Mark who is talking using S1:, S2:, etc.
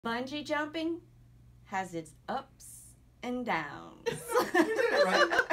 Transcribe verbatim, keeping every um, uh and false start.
S1: Bungee jumping has its ups and downs.
S2: You did it right.